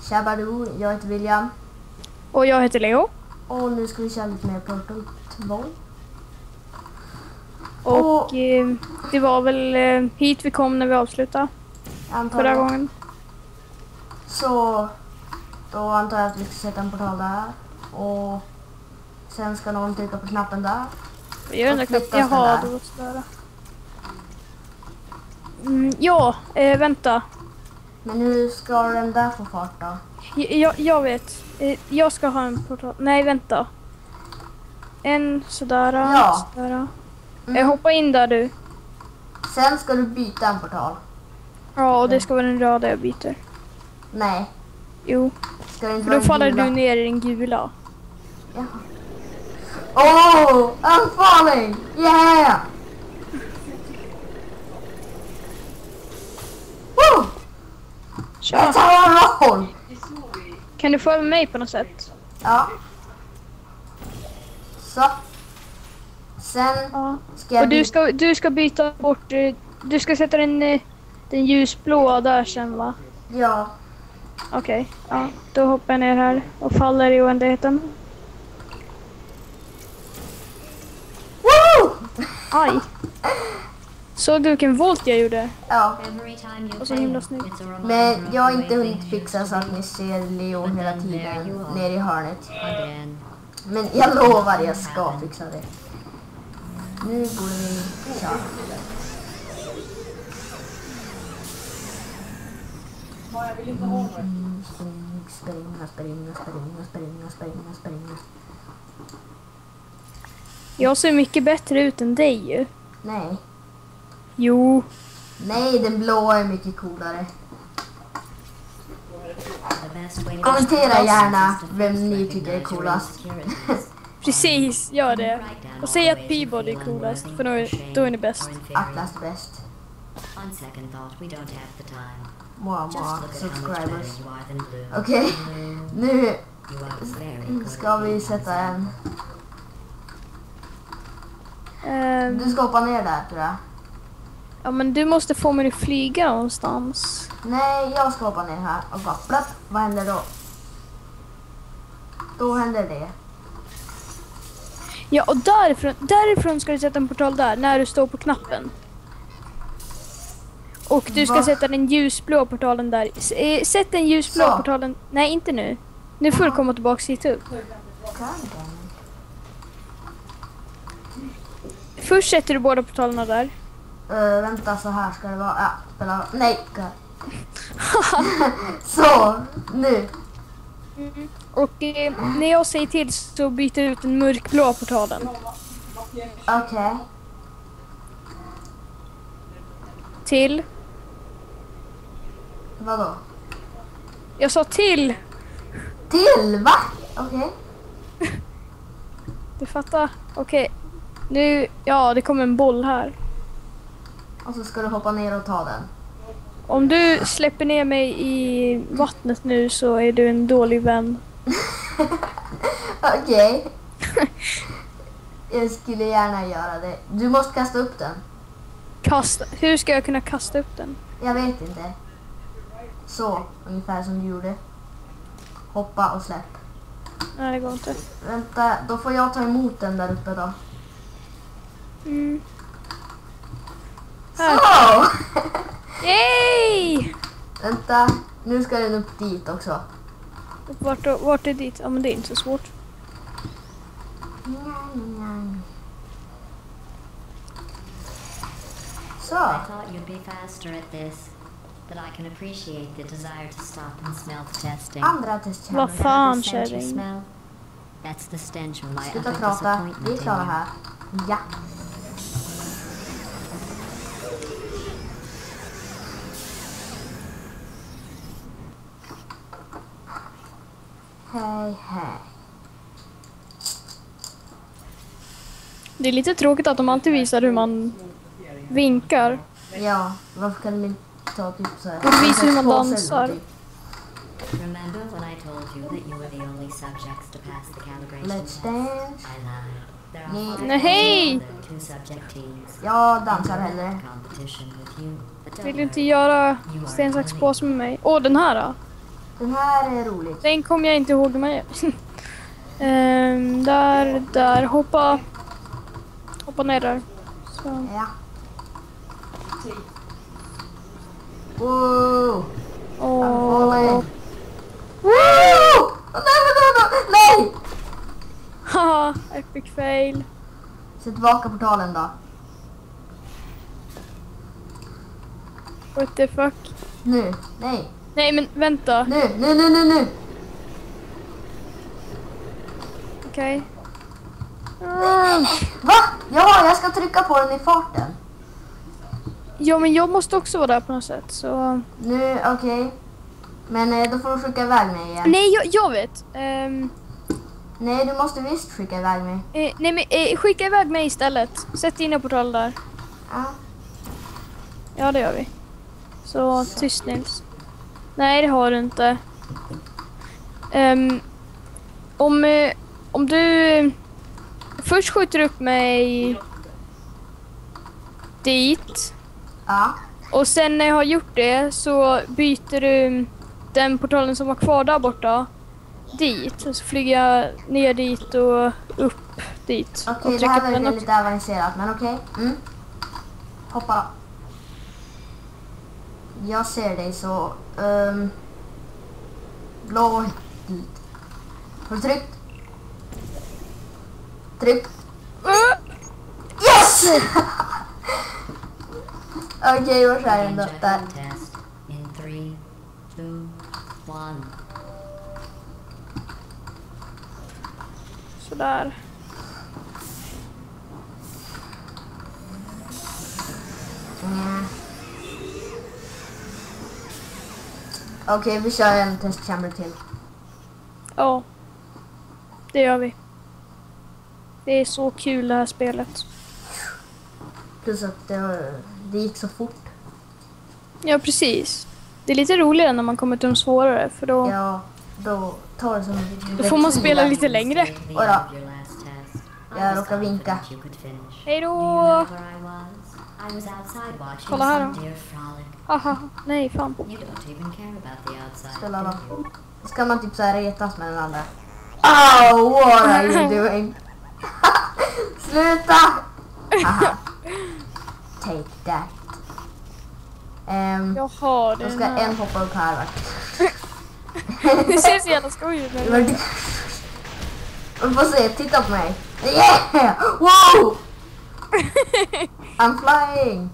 Tjabadoo, jag heter William. Och jag heter Leo. Och nu ska vi köra lite mer Portal 2. Och det var väl hit vi kom när vi avslutade förra gången. Så då antar jag att vi ska sätta en portal där. Och sen ska någon trycka på knappen där. Jag gör den där knappen. Jaha, det var sådär. Ja, vänta. Men hur ska den där få fart då? Jag vet. Jag ska ha en portal. Nej, vänta. En sådär. Ja. Sådär. Hoppa in där du. Sen ska du byta en portal. Ja, och det ska vara den röda jag byter. Nej. Jo. Ska det inte För då vara faller gula? du ner i den gula. Ja. Oh, I'm falling! Yeah! Woo! Tja. Let's have a roll! Kan du få över mig på något sätt? Ja. Så. Sen Ja. ska jag... Och du ska byta bort... Du ska sätta den ljusblå där sen, va? Ja. Okej. Ja, då hoppar jag ner här och faller i oändligheten. Woo! Aj. Såg du vilken volt jag gjorde? Ja. Och så himla snyggt. Men jag har inte hunnit fixa så att ni ser Leo hela tiden ner i hörnet. Men jag lovar, jag ska fixa det. Nu borde vi köra. Springa. Jag ser mycket bättre ut än dig ju. Nej. Jo. Nej, den blåa är mycket coolare. Kommentera gärna vem ni tycker är coolast. Precis, gör det. Och säg att Peabody är coolast, för då är ni bäst. Atlas bäst. Många subscribers. Okej, nu ska vi sätta en... Du ska hoppa ner där, tror jag. Ja, men du måste få mig att flyga någonstans. Nej, jag ska hoppa ner här och bara platt. Vad händer då? Då händer det. Ja, och därifrån ska du sätta en portal där, när du står på knappen. Och du ska Va? sätta den ljusblå portalen där. Sätt den ljusblå Så. portalen... Nej, inte nu. Nu får du komma tillbaka hit upp. Först sätter du båda portalerna där. Vänta, så här ska det vara. Ja, spela. Nej. Så, nu. Och när jag säger till så byter du ut den mörkblå portalen. Okej. Till. Vadå? Jag sa till. Till, va? Okej. Du fattar? Okej. Nu, ja, det kommer en boll här. Och så ska du hoppa ner och ta den. Om du släpper ner mig i vattnet nu så är du en dålig vän. Okej. Jag skulle gärna göra det. Du måste kasta upp den. Kasta. Hur ska jag kunna kasta upp den? Jag vet inte. Så, ungefär som du gjorde. Hoppa och släpp. Nej, det går inte. Vänta, då får jag ta emot den där uppe då. Här. Så! Yay! Vänta, nu ska den upp dit också. Vart är dit? Ja, men det är inte så svårt. Så. I thought you'd be faster at this, but I can appreciate the desire to stop and smell the testing. Andra testkärnor. Vad fan, The scent you kärring? smell? That's the stench of my Sluta utter prata, vi är disappointment in klara you. här. Ja. Hej, hej. Det är lite tråkigt att de alltid visar hur man vinkar. Ja, varför kan de inte ta typ så här? De visar hur man Påsen, dansar. typ. Remember when I told you that you were the only subjects to pass the calibration Let's test? dance. I lied. There are Nej. five Nej, hej! two subject teams. Jag dansar hellre. Competition with you. But don't Vill du inte worry. göra sten, sax, påse med mig? Åh, den här då? Den här är rolig. Den kommer jag inte ihåg hur man gör. Där, hoppa ner där. Så. Ja. Wow. Åh. Woo! Nej! Haha, epic fail. Sätt tillbaka portalen då. What the fuck? Nu. Nej. Nej men vänta. Nu. Okej. Va? Ja, jag ska trycka på den i farten. Ja men jag måste också vara där på något sätt så... Nu, okej. Men då får du skicka iväg mig igen. Nej jag vet. Nej, du måste visst skicka iväg mig. Nej men skicka iväg mig istället. Sätt dina portal där. Ja. Ja det gör vi. Så tyst Nils. Nej det har du inte. Om du först skjuter upp mig dit Ja. och sen när jag har gjort det så byter du den portalen som var kvar där borta dit. Och så flyger jag ner dit och upp dit. Okej, och det här på den verkar också. lite avancerat, men okej. Hoppa då. Jag ser dig så... Blå dit. Har du tryckt? Tryck. Yes! Okej, var är den då? Där. Test in 3, 2, 1. Sådär. Okej, vi kör en testchamber till. Ja. Det gör vi. Det är så kul det här spelet. Plus att det gick så fort. Ja, precis. Det är lite roligare när man kommer till de svårare för då, Ja, då tar det som... då får man spela lite längre. Oj då. Jag råkar vinka. Hej då! Kolla här då. Haha, nej fan. Ställa då. Då ska man typ så här retas med den andra. Oh, what are you doing? Sluta! Aha. Take that. Jaha, det Då ska en hoppa upp här va? Det ser så jävla skoj ut. Du får se, titta på mig. Yeah! Wow! I'm flying!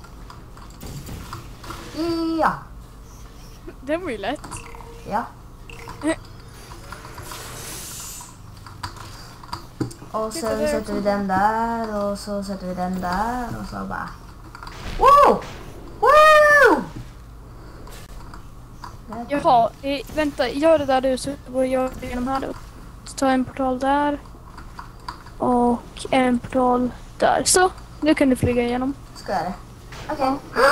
Ja. Det var ju lätt. Ja. Och sen sätter vi den där och så sätter vi den där och så bara... Wow! Wow! Jaha, vänta, gör det där du så går jag igenom här då. Så tar jag en portal där. Och en portal där. Så, nu kan du flyga igenom. Ska jag det? Okej.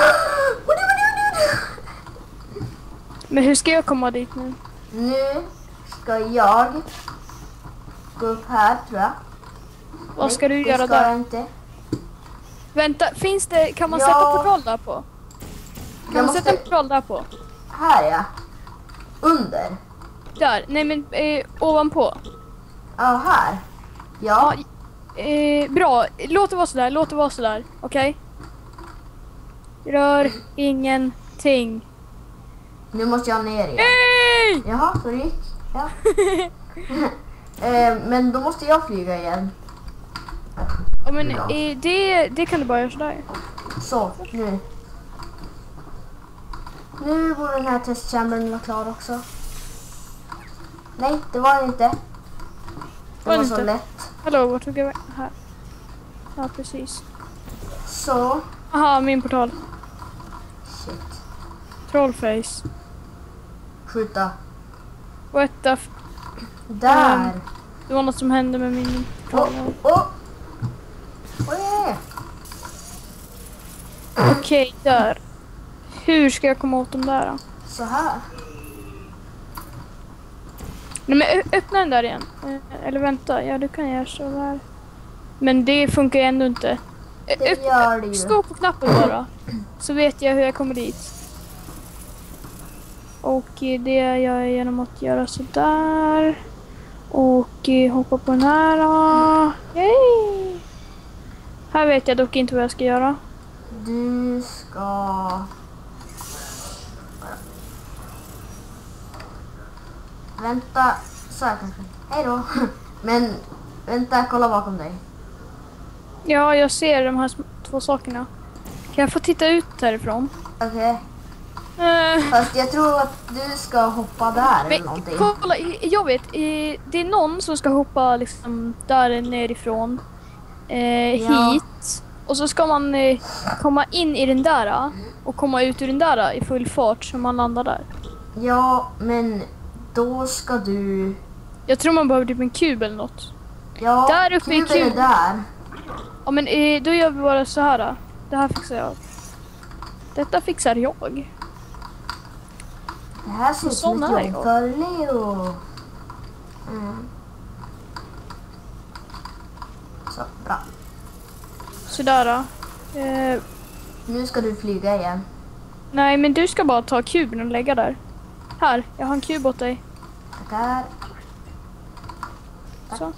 Men hur ska jag komma dit nu? Nu ska jag gå upp här tror jag. Vad ska du göra det ska där? Jag inte. Vänta, finns det, kan man Ja. sätta portal där på? Kan man måste- sätta en portal där på? Här ja. Under. Där, nej men ovanpå. Ja, här. Ja. Bra, låt det vara sådär, okej? Rör ingenting. Nu måste jag ner igen. Hej! Jaha, så det gick. Ja. Men då måste jag flyga igen. Ja, men det kan du bara göra sådär. Så, nu. Nu borde den här testchambern vara klar också. Nej, det var den inte. Det Var var det så inte? lätt. Hallå, vart tog jag vägen? Här. Ja, precis. Så. Aha, min portal. Shit. Trollface. Skjuta. What the Där. Det var något som hände med min portal. Yeah. Okej, där. Hur ska jag komma åt dem där då? Så här. Nej, men öppna den där igen. Eller vänta, ja du kan göra så där. Men det funkar ju ändå inte. Det gör det ju. Stå på knappen bara. Så vet jag hur jag kommer dit. Och det gör jag genom att göra sådär. Och hoppa på den här. Yay! Här vet jag dock inte vad jag ska göra. Du ska... Vänta, så här kanske. Hej då. Men vänta, kolla bakom dig. Ja, jag ser de här två sakerna. Kan jag få titta ut härifrån? Okej. Fast jag tror att du ska hoppa där eller Men någonting. kolla, jag vet. Det är någon som ska hoppa liksom där nerifrån. Ja. Hit. Och så ska man komma in i den där och komma ut ur den där i full fart så man landar där. Ja, men då ska du... Jag tror man behöver typ en kub eller något. Ja, Där uppe i kuben är kuben. där. Ja, men då gör vi bara så här. Det här fixar jag. Detta fixar jag. Det här ser ut som Sån ett är jobb jag. för Leo. Så, bra. Sådär. Nu ska du flyga igen. Nej, men du ska bara ta kuben och lägga där. Här, jag har en kub åt dig. Tackar. Så.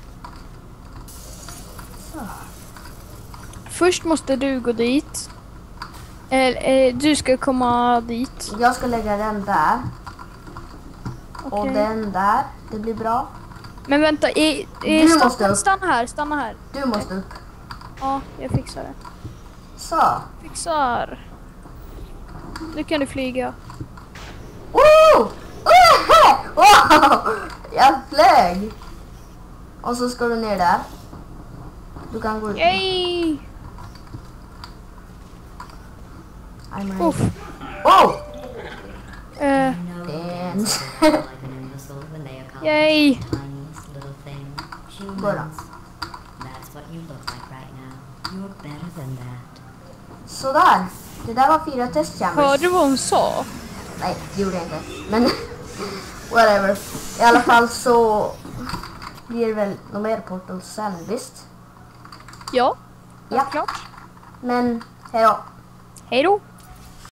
Så. Först måste du gå dit. Du ska komma dit. Jag ska lägga den där. Och Okej. den där. Det blir bra. Men vänta, Du måste upp. stanna här. Du måste upp. Ja, jag fixar det. Så. Fixar. Nu kan du flyga. Wow! Wow! Jag flög. Och så ska du ner där. Du kan gå ut. Yay! I'm ready. Uff. Wow! I know Dance. people like an imbecile when they accomplish Yay! the tiniest little thing. Bara. Humans. That's what you look like right now. You're better than that. Sådär. Det där var 4 testchambers. Hörde du vad hon sa? Nej, det gjorde jag inte. Men whatever. I alla fall så blir det väl några mer portals sen, visst? Ja, Ja. klart. Men hej då. Hej då!